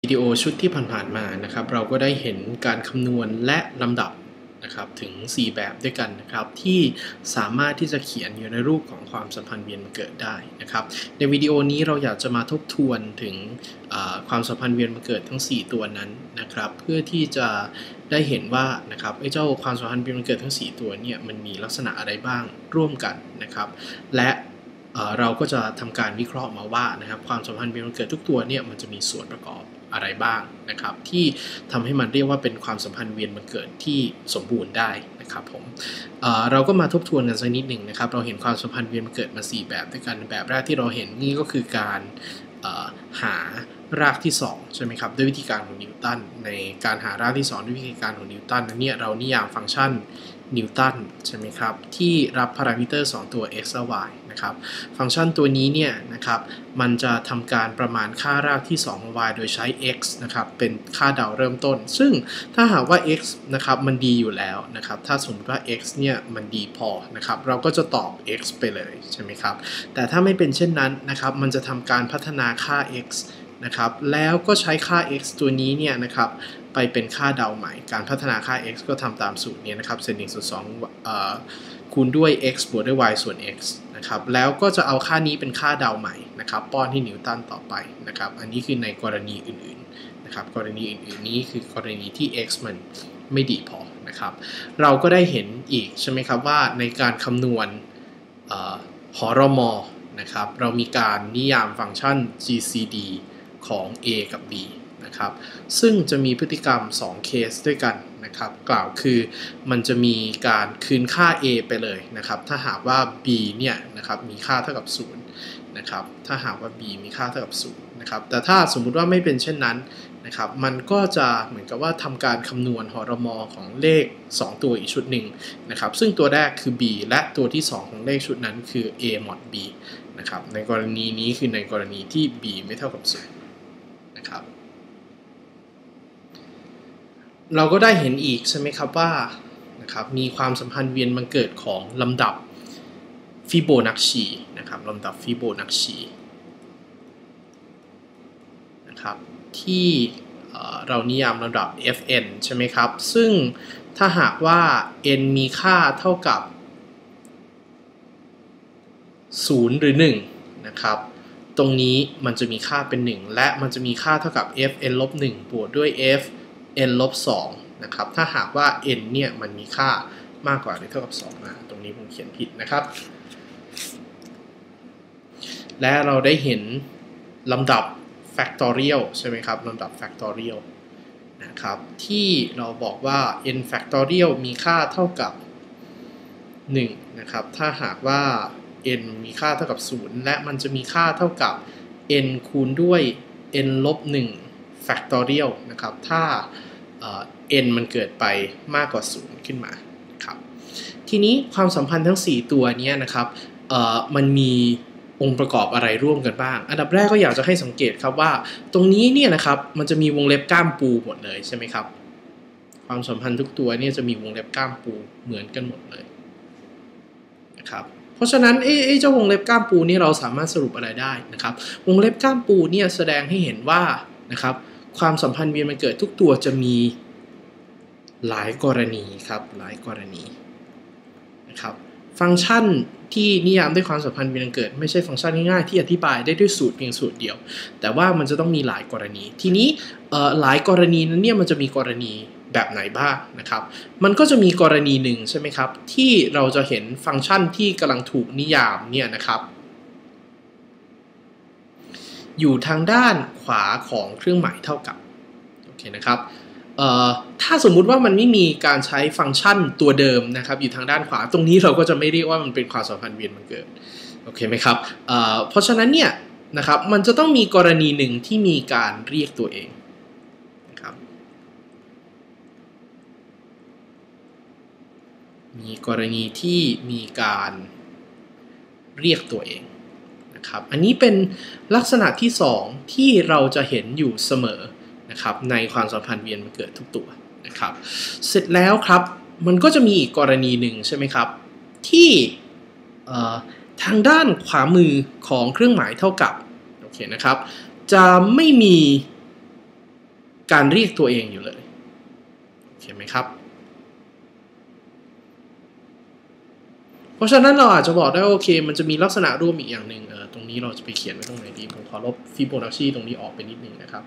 วิดีโอชุดที่ผ่านๆมานะครับเราก็ได้เห็นการคำนวณและลำดับนะครับถึง4แบบด้วยกันนะครับที่สามารถที่จะเขียนอยู่ในรูปของความสัมพันธ์เวียนมาเกิดได้นะครับในวิดีโอนี้เราอยากจะมาทบทวนถึงความสัมพันธ์เวียนมาเกิดทั้ง4ตัวนั้นนะครับเพื่อที่จะได้เห็นว่านะครับเจ้าความสัมพันธ์เวียนมาเกิดทั้ง4ตัวเนี่ยมันมีลักษณะอะไรบ้างร่วมกันนะครับและเราก็จะทำการวิเคราะห์มาว่านะครับความสัมพันธ์เวียนมาเกิดทุกตัวเนี่ยมันจะมีส่วนประกอบอะไรบ้างนะครับที่ทำให้มันเรียกว่าเป็นความสัมพันธ์เวียนมาเกิดที่สมบูรณ์ได้นะครับผมเราก็มาทบทวนกันสักนิดหนึ่งนะครับเราเห็นความสัมพันธ์เวียนมาเกิดมา4แบบด้วยกันแบบแรกที่เราเห็นนี่ก็คือการหารากที่2ใช่ไหมครับด้วยวิธีการของนิวตันในการหารากที่2ด้วยวิธีการของนิวตันนั้นเนี่ยเรานิยามฟังก์ชันนิวตันใช่ไหมครับที่รับพารามิเตอร์2ตัว x และ y นะครับฟังก์ชันตัวนี้เนี่ยนะครับมันจะทำการประมาณค่ารากที่2ของ y โดยใช้ x นะครับเป็นค่าเดาเริ่มต้นซึ่งถ้าหากว่า x นะครับมันดีอยู่แล้วนะครับถ้าสมมติว่า x เนี่ยมันดีพอนะครับเราก็จะตอบ x ไปเลยใช่ไหมครับแต่ถ้าไม่เป็นเช่นนั้นนะครับมันจะทำการพัฒนาค่า x นะครับแล้วก็ใช้ค่า x ตัวนี้เนี่ยนะครับไปเป็นค่าเดาใหม่การพัฒนาค่า x ก็ทำตามสูตรนี้นะครับเศษ1ส่วน2คูณด้วย x บวกด้วย y ส่วน x นะครับแล้วก็จะเอาค่านี้เป็นค่าเดาใหม่นะครับป้อนให้นิวตันต่อไปนะครับอันนี้คือในกรณีอื่นๆนะครับกรณีอื่นๆนี้คือกรณีที่ x มันไม่ดีพอนะครับเราก็ได้เห็นอีกใช่ไหมครับว่าในการคำนวณหรมนะครับเรามีการนิยามฟังก์ชัน GCD ของ a กับ b นะครับซึ่งจะมีพฤติกรรม2เคสด้วยกันนะครับกล่าวคือมันจะมีการคืนค่า a ไปเลยนะครับถ้าหากว่า b เนี่ยนะครับมีค่าเท่ากับ0นะครับถ้าหากว่า b มีค่าเท่ากับ0นะครับแต่ถ้าสมมุติว่าไม่เป็นเช่นนั้นนะครับมันก็จะเหมือนกับว่าทำการคำนวณหรมของเลข2ตัวอีกชุดหนึ่งนะครับซึ่งตัวแรกคือ b และตัวที่2ของเลขชุดนั้นคือ a mod b นะครับในกรณีนี้คือในกรณีที่ b ไม่เท่ากับ0นะครับเราก็ได้เห็นอีกใช่ไหมครับว่านะครับมีความสัมพันธ์เวียนบังเกิดของลำดับฟิโบนัชชีนะครับลำดับฟิโบนัชชีนะครับที่เรานิยามลำดับ fn ใช่ไหมครับซึ่งถ้าหากว่า n มีค่าเท่ากับ0หรือ1นะครับตรงนี้มันจะมีค่าเป็น1และมันจะมีค่าเท่ากับ fn ลบ1บวกด้วย fn ลบ2นะครับถ้าหากว่า n เนี่ยมันมีค่ามากกว่าหรือเท่ากับ2ตรงนี้ผมเขียนผิดนะครับและเราได้เห็นลำดับ factorial ใช่ไหมครับลำดับ factorial นะครับที่เราบอกว่า n factorial มีค่าเท่ากับ1นะครับถ้าหากว่า n มีค่าเท่ากับ0และมันจะมีค่าเท่ากับ n คูณด้วย n ลบ1 factorial นะครับถ้าn มันเกิดไปมากกว่า0ขึ้นมาครับทีนี้ความสัมพันธ์ทั้ง4ตัวนี้นะครับมันมีองค์ประกอบอะไรร่วมกันบ้างอันดับแรกก็อยากจะให้สังเกตครับว่าตรงนี้เนี่ยนะครับมันจะมีวงเล็บก้ามปูหมดเลยใช่ไหมครับความสัมพันธ์ทุกตัวเนี่ยจะมีวงเล็บก้ามปูเหมือนกันหมดเลยนะครับเพราะฉะนั้นเจ้าวงเล็บก้ามปูนี่เราสามารถสรุปอะไรได้นะครับวงเล็บก้ามปูเนี่ยแสดงให้เห็นว่านะครับความสัมพันธ์เวียนมันเกิดทุกตัวจะมีหลายกรณีครับหลายกรณีนะครับฟังก์ชันที่นิยามด้วยความสัมพันธ์เวียนเกิดไม่ใช่ฟังก์ชันง่ายๆที่อธิบายได้ด้วยสูตรเพียงสูตรเดียวแต่ว่ามันจะต้องมีหลายกรณีทีนี้หลายกรณีนั้นเนี่ยมันจะมีกรณีแบบไหนบ้างนะครับมันก็จะมีกรณีหนึ่งใช่ไหมครับที่เราจะเห็นฟังก์ชันที่กำลังถูกนิยามเนี่ยนะครับอยู่ทางด้านขวาของเครื่องหมายเท่ากับโอเคนะครับถ้าสมมุติว่ามันไม่มีการใช้ฟังก์ชันตัวเดิมนะครับอยู่ทางด้านขวาตรงนี้เราก็จะไม่เรียกว่ามันเป็นความสัมพันธ์เวียนบังเกิดโอเคไหมครับเพราะฉะนั้นเนี่ยนะครับมันจะต้องมีกรณีหนึ่งที่มีการเรียกตัวเองนะครับมีกรณีที่มีการเรียกตัวเองนะครับอันนี้เป็นลักษณะที่2ที่เราจะเห็นอยู่เสมอนะครับในความสัมพันธ์เวียนบังเกิดทุกตัวนะครับเสร็จแล้วครับมันก็จะมีอีกกรณีหนึ่งใช่ไหมครับที่ทางด้านขวามือของเครื่องหมายเท่ากับโอเคนะครับจะไม่มีการเรียกตัวเองอยู่เลยเห็นไหมครับเพราะฉะนั้นเราอาจจะบอกได้โอเคมันจะมีลักษณะร่วมอีกอย่างหนึ่งตรงนี้เราจะไปเขียนไว้ตรงไหนดีผมขอลบฟิโบนัชชีตรงนี้ออกไปนิดนึงนะครับ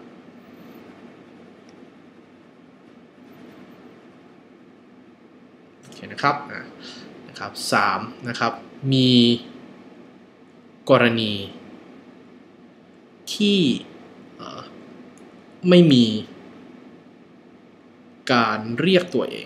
โอเคนะครับนะครับ3นะครับมีกรณีที่ไม่มีการเรียกตัวเอง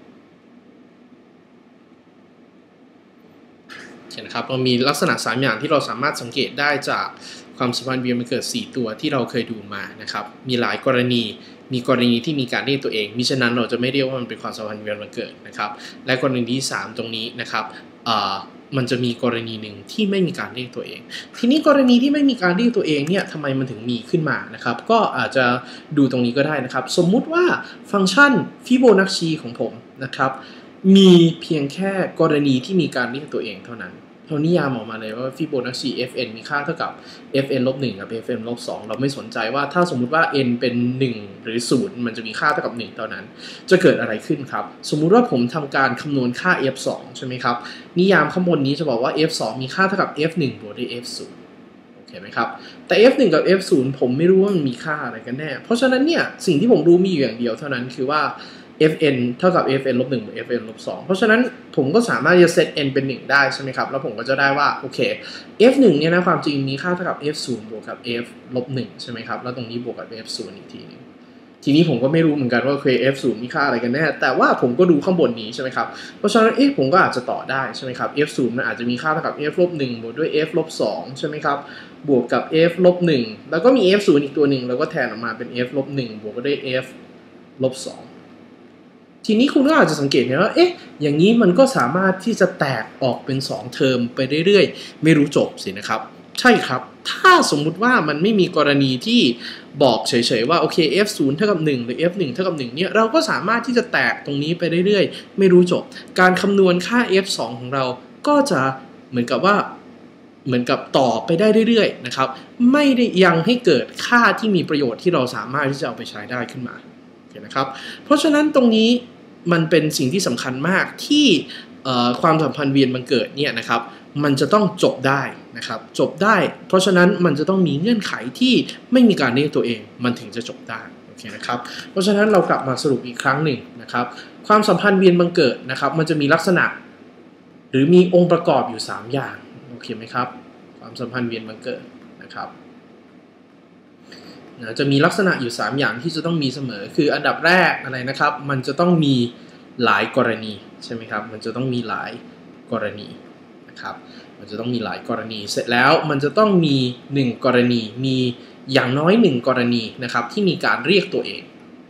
เห็นนะครับเรามีลักษณะ3อย่างที่เราสามารถสังเกตได้จากความสัมพันธ์เวียนมันเกิด4ตัวที่เราเคยดูมานะครับมีหลายกรณีมีกรณีที่มีการเรียกตัวเองมิฉะนั้นเราจะไม่เรียกว่ามันเป็นความสัมพันธ์เวียนมันเกิดนะครับและกรณีที่3ตรงนี้นะครับมันจะมีกรณีหนึ่งที่ไม่มีการเรียกตัวเองทีนี้กรณีที่ไม่มีการเรียกตัวเองเนี่ยทำไมมันถึงมีขึ้นมานะครับก็อาจจะดูตรงนี้ก็ได้นะครับสมมุติว่าฟังก์ชันฟิโบนัชชีของผมนะครับมีเพียงแค่กรณีที่มีการเรียกตัวเองเท่านั้นเรานิยามออกมาเลยว่าฟิโบนัชชี fn มีค่าเท่ากับ fn ลบ1กับ fn ลบ2เราไม่สนใจว่าถ้าสมมุติว่า n เป็น1หรือ0มันจะมีค่าเท่ากับ1เท่านั้นจะเกิดอะไรขึ้นครับสมมุติว่าผมทำการคำนวณค่า f2 ใช่ไหมครับนิยามข้างบนนี้จะบอกว่า f2 มีค่าเท่ากับ f1 บวกด้วย f0 โอเคไหมครับแต่ f1 กับ f0 ผมไม่รู้ว่ามันมีค่าอะไรกันแน่เพราะฉะนั้นเนี่ยสิ่งที่ผมรู้มีอยู่อย่างเดียวเท่านั้นคือว่าfn เท่ากับ fn ลบ1บวก fn ลบ2เพราะฉะนั้นผมก็สามารถจะเซต n เป็น1ได้ใช่ไหมครับแล้วผมก็จะได้ว่าโอเค f1 เนี่ยนะความจริงมีค่าเท่ากับ f0 บวกกับ f ลบ1ใช่ไหมครับแล้วตรงนี้บวกกับ f0 อีกทีนึงทีนี้ผมก็ไม่รู้เหมือนกันว่าf0 มีค่าอะไรกันแน่แต่ว่าผมก็ดูข้างบนนี้ใช่ไหมครับเพราะฉะนั้นผมก็อาจจะต่อได้ใช่ไหมครับ f0 มันอาจจะมีค่าเท่ากับ f ลบ1บวกด้วย f ลบ2ใช่ไหมครับบวกกับ f ลบ1แล้วก็มี f0 อีกตัวหนึ่งแล้วก็แทนออกมาเป็น f ลบ1บวกด้วย f ลบ2ทีนี้คุณก็อาจจะสังเกตเห็นว่าอย่างนี้มันก็สามารถที่จะแตกออกเป็น2เทอมไปเรื่อยๆไม่รู้จบสินะครับใช่ครับถ้าสมมุติว่ามันไม่มีกรณีที่บอกเฉยๆว่าโอเค f0 เท่ากับ1หรือ f1 เท่ากับ1เนี่ยเราก็สามารถที่จะแตกตรงนี้ไปเรื่อยๆไม่รู้จบการคำนวณค่า f2 ของเราก็จะเหมือนกับต่อไปได้เรื่อยๆนะครับไม่ได้ยังให้เกิดค่าที่มีประโยชน์ที่เราสามารถที่จะเอาไปใช้ได้ขึ้นมาโอเคนะครับเพราะฉะนั้นตรงนี้มันเป็นสิ่งที่สำคัญมากที่ความสัมพันธ์เวียนบังเกิดเนี่ยนะครับมันจะต้องจบได้นะครับจบได้เพราะฉะนั้นมันจะต้องมีเงื่อนไขที่ไม่มีการเรียกตัวเองมันถึงจะจบได้โอเคนะครับเพราะฉะนั้นเรากลับมาสรุปอีกครั้งหนึ่งนะครับความสัมพันธ์เวียนบังเกิดนะครับมันจะมีลักษณะหรือมีองค์ประกอบอยู่3อย่างโอเคไหมครับความสัมพันธ์เวียนบังเกิดนะครับจะมีลักษณะอยู่3อย่างที่จะต้องมีเสมอคืออันดับแรกอะไรนะครับมันจะต้องมีหลายกรณีใช่ไหมครับมันจะต้องมีหลายกรณีนะครับมันจะต้องมีหลายกรณีเสร็จแล้วมันจะต้องมี1กรณีมีอย่างน้อย1กรณีนะครับที่มีการเรียกตัวเอง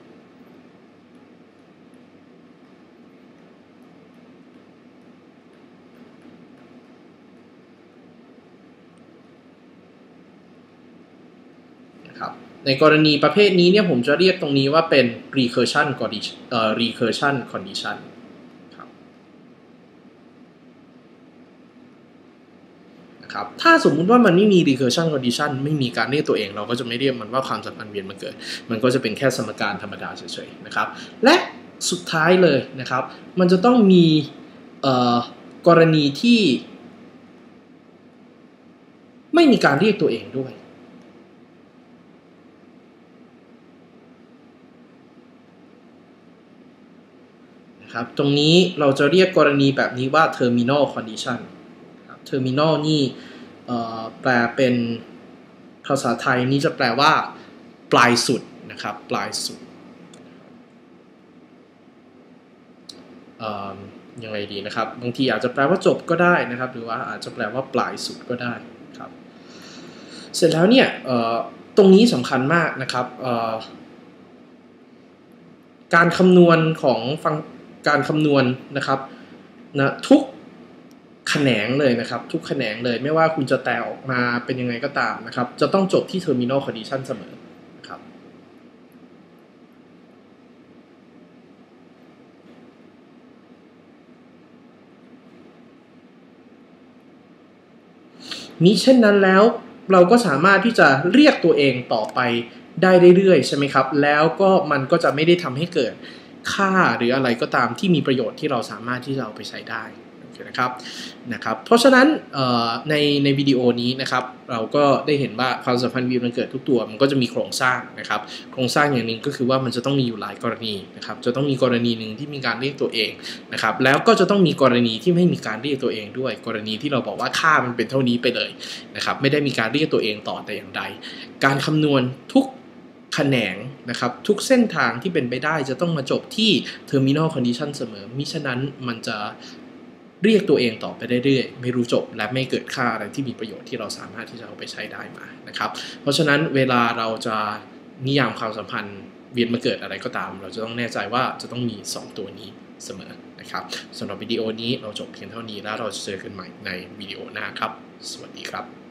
ในกรณีประเภทนี้เนี่ยผมจะเรียกตรงนี้ว่าเป็น recursion condition ครับนะครับถ้าสมมุติว่ามันไม่มี recursion condition ไม่มีการเรียกตัวเองเราก็จะไม่เรียกมันว่าความสัมพันธ์เวียนมันเกิดมันก็จะเป็นแค่สมการธรรมดาเฉยๆนะครับและสุดท้ายเลยนะครับมันจะต้องมีกรณีที่ไม่มีการเรียกตัวเองด้วยครับตรงนี้เราจะเรียกกรณีแบบนี้ว่า terminal condition ครับ terminal นี่แปลเป็นภาษาไทยนี่จะแปลว่าปลายสุดนะครับปลายสุดยังไงดีนะครับบางทีอาจจะแปลว่าจบก็ได้นะครับหรือว่าอาจจะแปลว่าปลายสุดก็ได้ครับเสร็จแล้วเนี่ยตรงนี้สำคัญมากนะครับการคำนวณของการคำนวณนะครับทุกแขนงเลยนะครับทุกแขนงเลยไม่ว่าคุณจะแตกออกมาเป็นยังไงก็ตามนะครับจะต้องจบที่ terminal condition เสมอนะครับมิเช่นนั้นแล้วเราก็สามารถที่จะเรียกตัวเองต่อไปได้เรื่อยๆใช่ไหมครับแล้วก็มันก็จะไม่ได้ทำให้เกิดค่าหรืออะไรก็ตามที่มีประโยชน์ที่เราสามารถที่จะเอาไปใช้ได้นะครับเพราะฉะนั้นในวิดีโอนี้นะครับเราก็ได้เห็นว่าความสัมพันธ์วีมันเกิดทุกตัวมันก็จะมีโครงสร้างนะครับโครงสร้างอย่างนึงก็คือว่ามันจะต้องมีอยู่หลายกรณีนะครับจะต้องมีกรณีหนึ่งที่มีการเรียกตัวเองนะครับแล้วก็จะต้องมีกรณีที่ไม่มีการเรียกตัวเองด้วยกรณีที่เราบอกว่าค่ามันเป็นเท่านี้ไปเลยนะครับไม่ได้มีการเรียกตัวเองต่อแต่อย่างใดการคำนวณทุกแขนงนะครับทุกเส้นทางที่เป็นไปได้จะต้องมาจบที่ terminal condition เสมอมิฉะนั้นมันจะเรียกตัวเองต่อไปเรื่อยๆไม่รู้จบและไม่เกิดค่าอะไรที่มีประโยชน์ที่เราสามารถที่จะเอาไปใช้ได้มานะครับเพราะฉะนั้นเวลาเราจะนิยามความสัมพันธ์เวียนมาเกิดอะไรก็ตามเราจะต้องแน่ใจว่าจะต้องมี2ตัวนี้เสมอนะครับสำหรับวิดีโอนี้เราจบเพียงเท่านี้แล้วเราจะเจอกันใหม่ในวิดีโอหน้าครับสวัสดีครับ